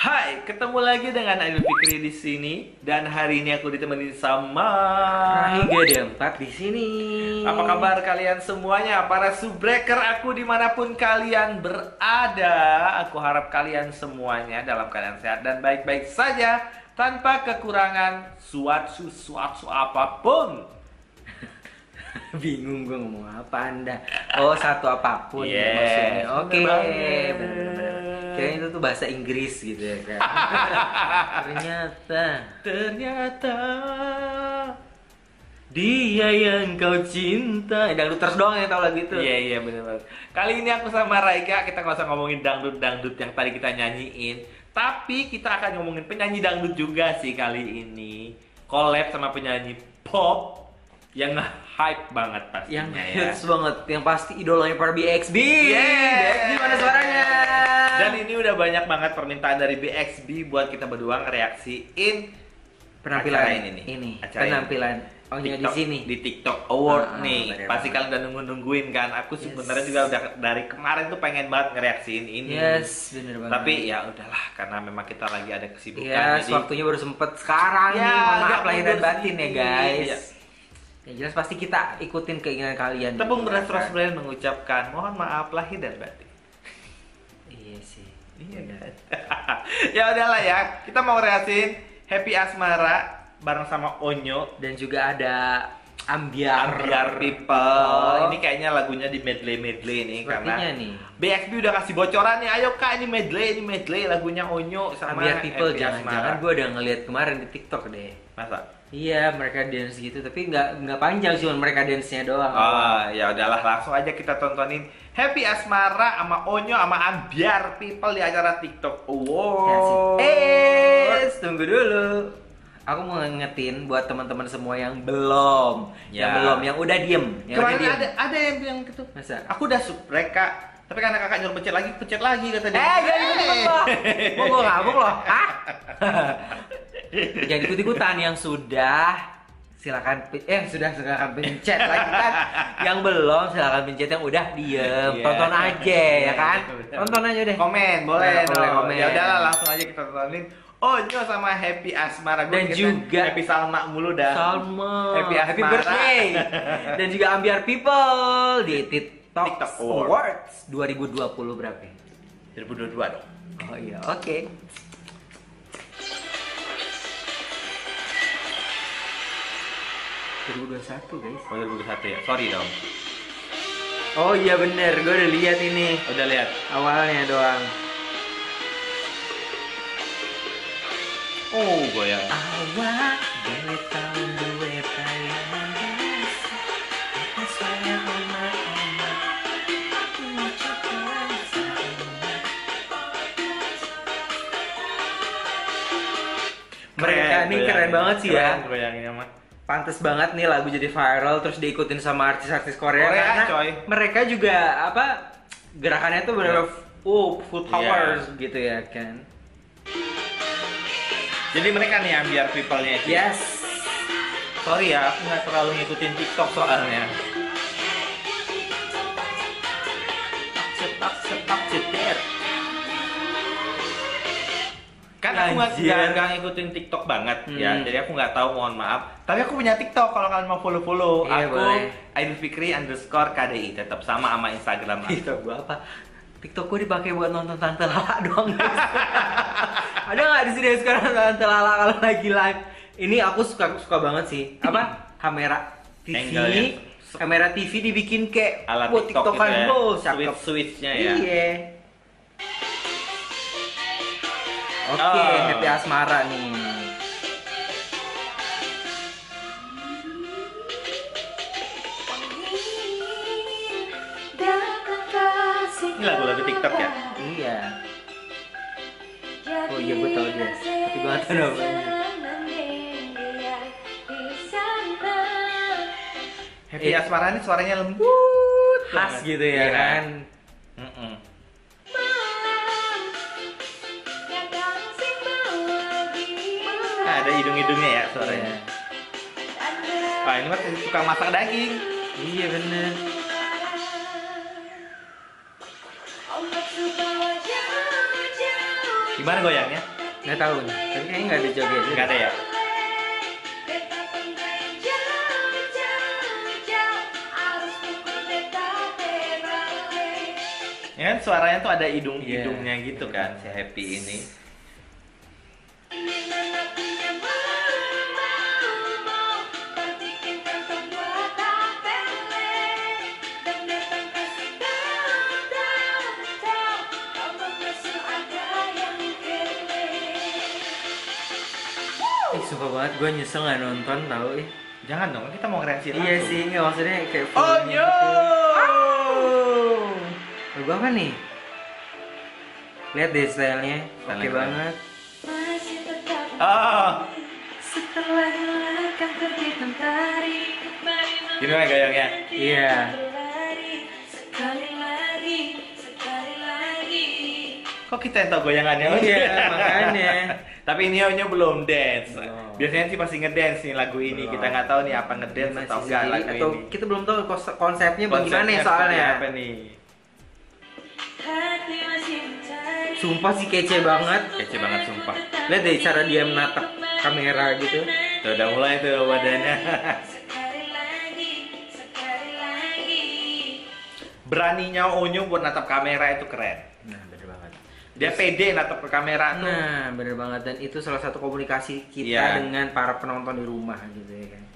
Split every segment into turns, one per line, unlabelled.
Hai, ketemu lagi dengan Aidil Fikri di sini dan hari ini aku ditemani sama
Raiga Dempat di sini.
Apa kabar kalian semuanya? Para subbreaker aku dimanapun kalian berada. Aku harap kalian semuanya dalam keadaan sehat dan baik-baik saja tanpa kekurangan suatu apapun.
Bingung gue ngomong apa Anda. Oh, satu apapun
Yes,
maksudnya. Oke,
bener banget.
bener-bener. Kirain itu tuh bahasa Inggris gitu ya kan. Ternyata dia yang kau cinta. Dangdut terus doang yang tau lagu itu.
Iya bener banget. Kali ini aku sama Raika kita nggak usah ngomongin dangdut yang tadi kita nyanyiin, tapi kita akan ngomongin penyanyi dangdut juga sih kali ini. Collab sama penyanyi pop yang hype banget pastinya
Yang
ya.
hits banget, yang pasti idolanya para BXB.
Yes.
BXB mana suaranya?
Dan ini udah banyak banget permintaan dari BXB buat kita berdua ngereaksiin
penampilan
acara ini. Acara
penampilan Onya di
TikTok,
sini.
di TikTok Award nih.
bener
Pasti
banget.
kalian udah nungguin kan. Aku sebenarnya juga udah dari kemarin tuh pengen banget ngereaksiin ini.
Yes, bener banget.
Tapi ya udahlah karena memang kita lagi ada kesibukan.
Yes,
jadi
waktunya baru sempet sekarang
Ya,
nih. Mohon
agak
maaf lahir dan
mundur
batin ya
sedikit.
guys.
Iya.
Yang jelas pasti kita ikutin keinginan kalian.
tepung
gitu,
beras
kan?
Rosbrand mengucapkan mohon maaf lahir dan batin.
Iya sih.
Iya kan. Ya udahlah ya, kita mau reaksiin Happy Asmara bareng sama Onyo.
Dan juga ada Ambiar.
Ambiar People. Ini kayaknya lagunya di medley nih
Sepertinya
karena
nih.
BXB udah kasih bocoran nih. Ayo Kak, ini medley lagunya Onyo sama
Ambiar People,
Happy
jangan-jangan
Asmara.
gue udah ngeliat kemarin di TikTok deh.
Masa?
Iya, mereka dance gitu, tapi nggak panjang, cuma mereka dance-nya doang.
Oh, ya udahlah langsung aja kita tontonin Happy Asmara sama Onyo sama Ambiar People di acara TikTok Award.
Tunggu dulu. Aku mau ngingetin buat teman-teman semua yang belum,
Ya.
yang udah diem,
Kemarin ada yang bilang gitu.
Masa?
Aku udah subrek Kak, tapi karena kakak nyuruh pencet lagi kata dia.
Jangan ikut-ikut loh. Mau gue ngabuk loh. Hah? Jangan ikut-ikutan. Yang sudah silakan silakan pencet lagi kan. Yang belum silakan pencet, yang udah diem.
Iya.
Tonton aja ya kan.
Betul.
Tonton aja deh.
Komen, boleh
Boleh
dong.
komen.
Ya udahlah langsung aja kita tontonin Onyo sama Happy Asmara. Gua
Dan
kira
juga
Happy Salma mulu dah.
Salma.
Happy
Happy
Asmara.
birthday. Dan juga Ambiar People di TikTok
TikTok
Awards 2020 berapa? Ya?
2022 dong.
Oh iya, oke. satu guys.
Oh 2021 ya. Sorry dong.
Oh iya bener, gue udah lihat ini
Udah lihat.
awalnya doang.
Oh, goyang.
Awal dari tahun 2000 saya mereka ini keren banget sih ya.
Goyanginnya mah.
Pantes banget nih lagu jadi viral terus diikutin sama artis-artis Korea,
Korea,
karena
coy.
mereka juga apa gerakannya tuh benar full powers gitu ya kan.
Jadi mereka nih Ambiar People-nya itu.
Yes.
Sorry ya, aku nggak terlalu ngikutin TikTok soalnya. Setak ceter. Kan aku nggak ngikutin TikTok banget ya, jadi aku nggak tahu, mohon maaf. Tapi aku punya TikTok kalau kalian mau follow.
Iya,
Aku
boleh.
Aidil Fikri _KDI tetap sama Instagram aku.
TikTok gua apa? TikTok gua dipakai buat nonton Tante Lala doang guys. Ada nggak di sini sekarang Tante Lala kalau lagi live? Ini aku suka banget sih. Apa? Kamera TV.
Angle-nya.
Kamera TV dibikin kayak
Ala
buat
TikTok
TikTokan
gitu ya,
cakep.
switch-nya ya.
Iya. Oke,
Oh.
Happy Asmara nih.
Ini lagu-lagu TikTok ya?
Iya. Oh iya, gue tau dia. Tapi gue gak tau namanya.
Happy Asmara ini suaranya lembut
Khas
banget.
gitu ya
Iya.
kan.
Mm-mm. Nah, ada hidung-hidungnya ya suaranya. Wah, ini mah tukang masak daging.
Iya bener.
Gimana goyangnya?
Nggak tahu nih, tapi kayaknya nggak ada joget.
Nggak ada ya? Ya kan suaranya tuh ada hidungnya gitu kan si Happy ini.
Sumpah banget, gue nyesel nggak nonton tau.
Jangan dong, kita mau keren sih.
Iya sih, nggak maksudnya kayak
Oh
filmnya
yo.
gitu. Lagu apa nih? Lihat deh stylenya, oke
Stylenya keren.
banget.
Oh,
Setelah kan terhitung tari.
gimana goyangnya?
Iya.
Kok kita yang tau goyangannya?
Iya, makanya.
Tapi ini Onyo belum dance.
Belum.
Biasanya sih pasti ngedance nih lagu ini.
Belum.
Kita nggak tahu nih apa ngedance
Masih
atau enggak
sendiri,
lagu
atau
ini.
kita belum tahu konsepnya bagaimana ya
Konsepnya
soalnya.
seperti apa nih?
Sumpah sih kece banget.
Kece banget sumpah.
Lihat deh cara dia menatap kamera gitu.
Tuh udah mulai tuh badannya. Beraninya Onyo buat natap kamera itu keren.
Nah, bener banget.
Dia pede natap ke kamera tuh.
Nah, bener banget, dan itu salah satu komunikasi kita
Iya.
dengan para penonton di rumah gitu ya kan.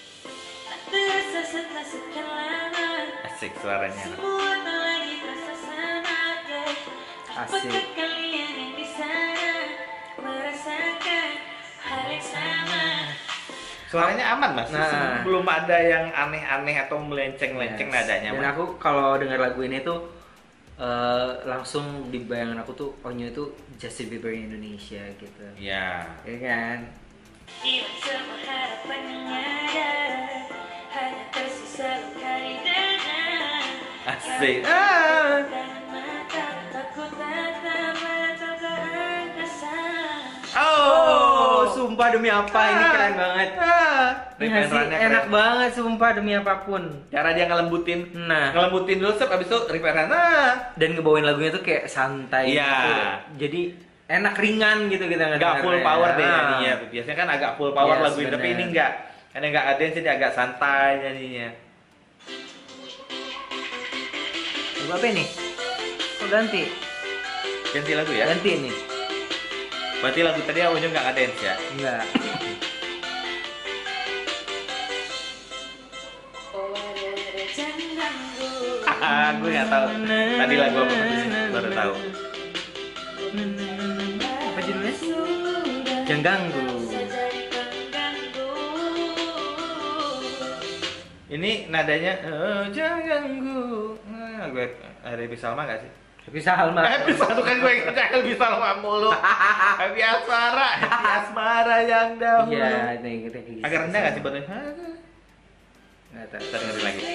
Asik suaranya.
Asik.
Suaranya aman mas.
Nah.
Belum ada yang aneh-aneh atau melenceng-lenceng
Yes.
nadanya.
Dan
Mas.
aku kalau dengar lagu ini tuh langsung di bayangan aku tuh Onyo itu Justin Bieber Indonesia gitu.
Iya.
Ya kan?
Asik.
Oh, sumpah demi apa ini keren banget. Ini
Referennya
sih
keren.
enak banget sumpah demi apapun.
Cara dia ngelembutin,
Nah,
ngelembutin dulu sep, abis itu referennya.
dan ngebawain lagunya tuh kayak santai
Iya.
gitu. Jadi enak ringan gitu kita
Nggak full power deh
Nah.
nyanyinya. Biasanya kan agak full power
Yes,
lagu ini, tapi
bener.
ini enggak. Karena enggak ada jadi agak santai nyanyinya.
Lagu apa nih? Oh ganti,
Ganti lagu ya.
ganti nih.
Berarti lagu tadi Onyo nggak nge-dance ya?
Enggak.
Gue nggak tahu. Tadi lagu apa baru tahu.
Apa judulnya? Jangan ganggu.
Ini nadanya jangan ganggu. Nah, gue ada Happy Salma nggak sih?
Happy Salma.
Happy Salma kan gue ingat Happy Salma mulu. Happy Asmara, Happy Asmara yang dahulu.
Iya, itu yang
Agak rendah nggak sih badannya?
Nggak tahu.
Kita dengerin lagi.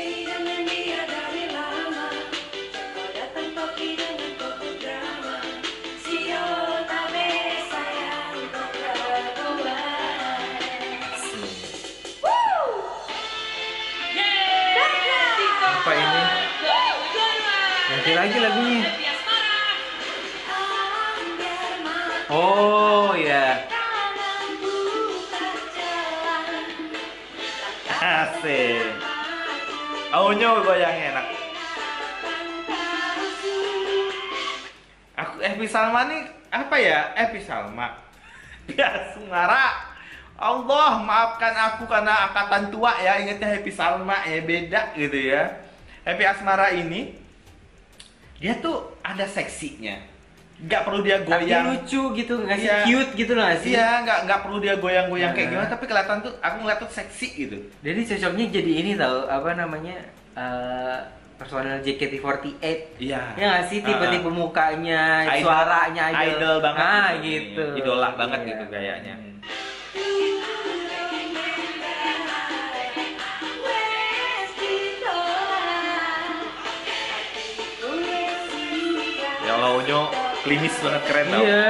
Apa ini?
Ganti lagi lagunya. Oh ya.
Asik. Onyo goyangnya enak. Aku Happy Salma nih apa ya? Happy Salma. Bias Sungara. Allah maafkan aku karena angkatan tua ya, ingatnya Happy Salma ya, beda gitu ya. Happy Asmara ini dia tuh ada seksinya, nggak perlu dia
Tapi
goyang.
lucu gitu, nggak sih?
Iya.
Cute gitu loh nggak sih?
Iya, nggak perlu dia goyang-goyang kayak
Nah.
gimana, tapi kelihatan tuh aku ngeliat tuh seksi gitu.
Jadi cocoknya jadi ini tau, apa namanya, personel JKT48.
Iya.
Ya nggak sih, tipe-tipe mukanya,
Idol-
suaranya
idol banget
Ah
gitu.
gitu.
Idola banget
Iya.
gitu gayanya. Ya Allah, Onyo klinis banget, keren tau.
Iya.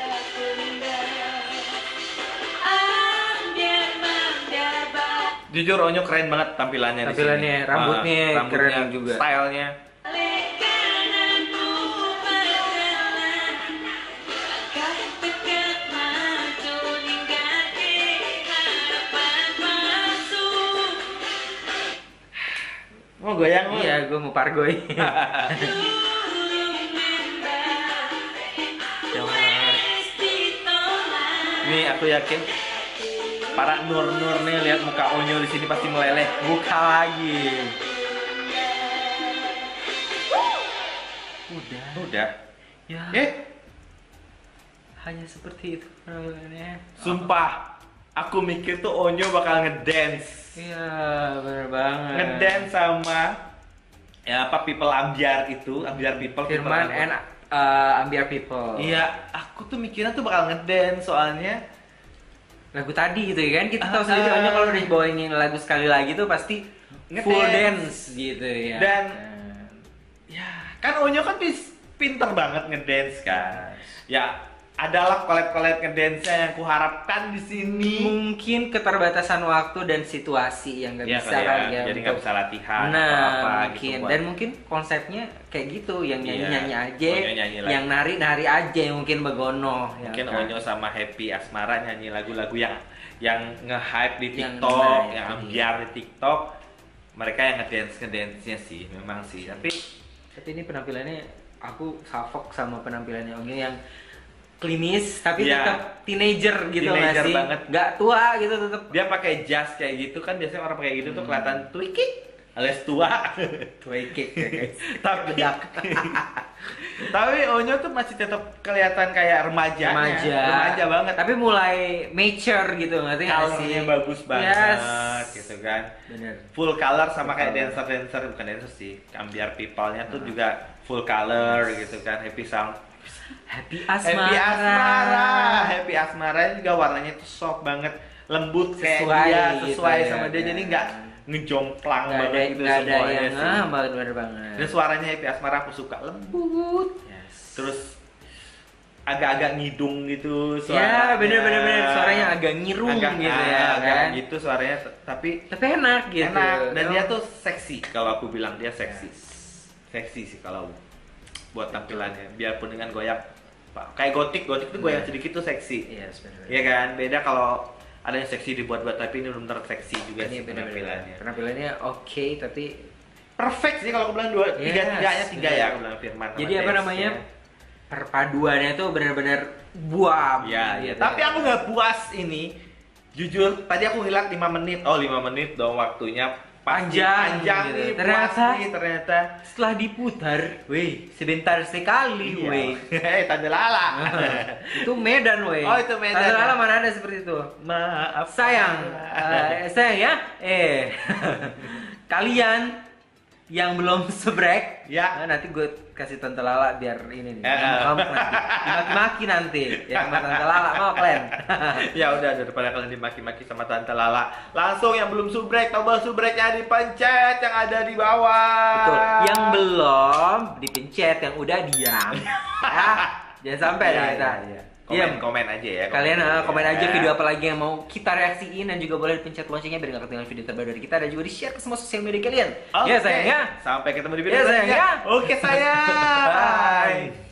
Jujur Onyo keren banget tampilannya,
Tampilannya,
di sini.
rambutnya keren juga.
Mau goyang lu?
Iya, gue mau pargoy.
Nih aku yakin para nur-nur nih lihat muka Onyo di sini pasti meleleh.
Buka lagi.
Udah.
Ya. Hanya seperti itu penampilannya.
Sumpah, aku mikir tuh Onyo bakal ngedance.
Iya, bener banget.
Ngedance sama ya apa people ambiar itu, ambiar people.
Firman and Ambiar People.
Iya, aku tuh mikirnya tuh bakal ngedance soalnya
Lagu tadi gitu ya kan, kita tahu sendiri Onyo kalau udah bawain lagu sekali lagi tuh pasti full dance gitu ya.
Dan ya kan Onyo kan pinter banget ngedance kan. Ya adalah collab-collab ngedance-nya yang kuharapkan di sini.
Mungkin keterbatasan waktu dan situasi yang nggak
Ya,
bisa kali ya.
jadi nggak bisa latihan
Nah,
atau apa
mungkin
gitu.
dan mungkin konsepnya kayak gitu, yang
Iya,
nyanyi aja,
Onyo nyanyi lagi.
yang nari aja, mungkin begono.
Mungkin
ya kan?
Onyo sama Happy Asmara nyanyi lagu-lagu yang nge-hype di
Yang
TikTok,
nge-hype,
yang
iya.
ambiar di TikTok. Mereka yang ngedance-nya sih, memang sih. Tapi
ini penampilannya aku salfok sama penampilannya Onyo yang klinis tapi
Iya.
tetap teenager gitu nggak
Teenager
sih?
banget.
Nggak tua gitu tetap.
dia pakai jas kayak gitu kan, biasanya orang pakai gitu tuh kelihatan twikik alias tua.
Twikik ya guys.
tapi tapi Onyo tuh masih tetap kelihatan kayak remaja banget.
Tapi mulai mature gitu ngerti nggak sih?
Colornya bagus banget gitu kan.
Bener.
Full color sama kayak
Full
dancer bukan dancer sih, ambiar people-nya tuh juga full color gitu kan.
Happy
Happy Asmara. Happy Asmara juga warnanya tuh soft banget, lembut kayak
Sesuai
dia,
gitu
sesuai
ya,
sama dia,
kan.
jadi nggak ngejomplang
Nggak ada,
banget gitu
nggak ada
semuanya
yang
sih.
bener banget.
Dan suaranya Happy Asmara aku suka, lembut.
Yes.
Terus agak-agak ngidung gitu
Ya
suaranya.
bener. Suaranya agak ngirung
agak,
gitu ya
agak
kan.
gitu suaranya, tapi
Tapi enak gitu.
enak. Dan dia tuh seksi, kalau aku bilang dia seksi. Seksi sih kalau buat tampilannya, biarpun dengan goyang kayak gotik tuh goyang sedikit tuh seksi.
Iya, bener.
Iya kan, beda kalau ada yang seksi dibuat-buat, tapi ini benar seksi juga
Ini
sih penampilannya.
Penampilannya oke tapi
Perfect sih kalau aku bilang tiga
bener.
ya aku bilang Firman. sama
jadi apa
dance-nya.
namanya? Perpaduannya tuh benar-benar buam.
Ya,
gitu.
Tapi aku nggak puas ini. Jujur, tadi aku ngeliat 5 menit. Oh, 5 menit dong waktunya. Pasti
Panjang
nih,
gitu.
ternyata.
Setelah diputar, weh, sebentar sekali,
Iya.
weh.
Tanda lala.
Itu Medan, weh.
Oh, itu Medan,
Tanda Lala
ya?
mana ada seperti itu?
Maaf.
Sayang ya. Kalian yang belum sebrek,
Ya.
nanti gue kasih Tante Lala biar ini nih.
Eh,
Kamu dimaki-maki nanti, ya sama Tante Lala mau kalian.
Ya udah, daripada kalian dimaki-maki sama Tante Lala, langsung yang belum subrek, tombol subreknya dipencet yang ada di bawah.
Betul. Yang belum dipencet, yang udah diam. Ya, jangan sampai
Iya,
dah kita.
iya.
Diam.
Komen aja ya.
Kalian komen aja
ya.
video apa lagi yang mau kita reaksiin, dan juga boleh pencet loncengnya biar nggak ketinggalan video terbaru dari kita, dan juga di-share ke semua sosial media kalian.
Oke.
Ya sayang ya.
Sampai ketemu di video
Ya, sayang,
selanjutnya.
ya.
Oke sayang.
Bye.